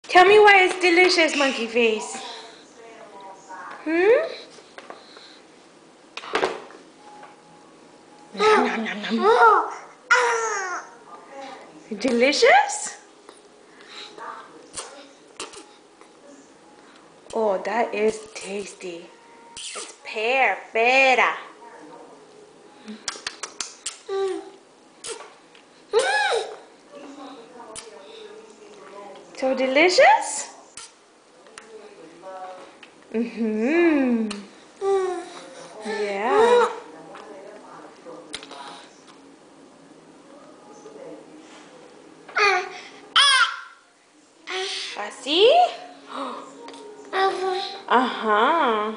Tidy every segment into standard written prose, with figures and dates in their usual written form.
Tell me why it's delicious, monkey face. Hmm? Nom, nom, nom, nom. Delicious? Oh, that is tasty. It's pear, pera. So delicious? Mm-hmm. Yeah. Así? Ajá.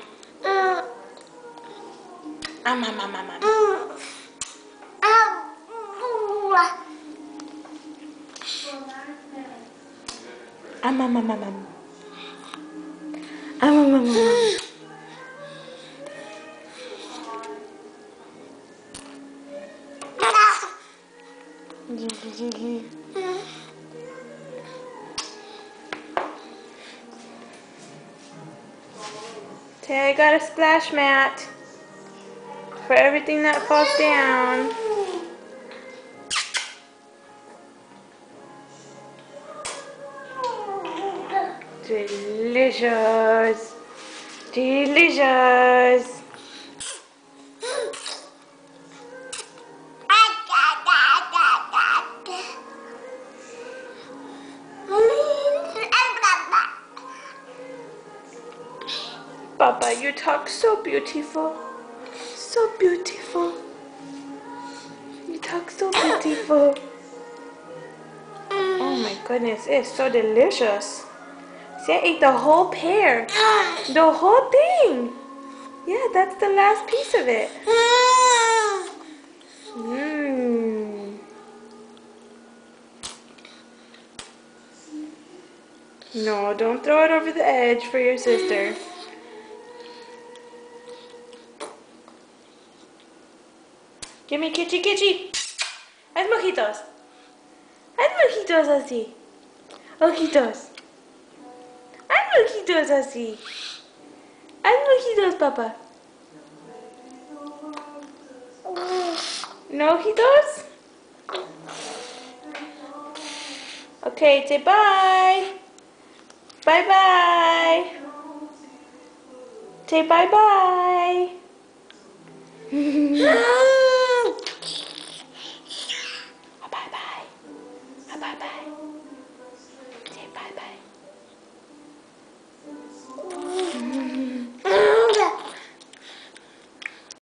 Say I got a splash mat for everything that falls down. Delicious. Delicious. Papa, you talk so beautiful. So beautiful. You talk so beautiful. Oh my goodness, it's so delicious. See, I ate the whole pear. The whole thing. Yeah, that's the last piece of it. Mmm. No, don't throw it over the edge for your sister. Give me kitchy kitchy. Haz mojitos. Haz mojitos así. Ojitos. Haz mojitos así. Haz mojitos, papá. No ojitos? Okay, say bye. Bye bye. Say bye bye.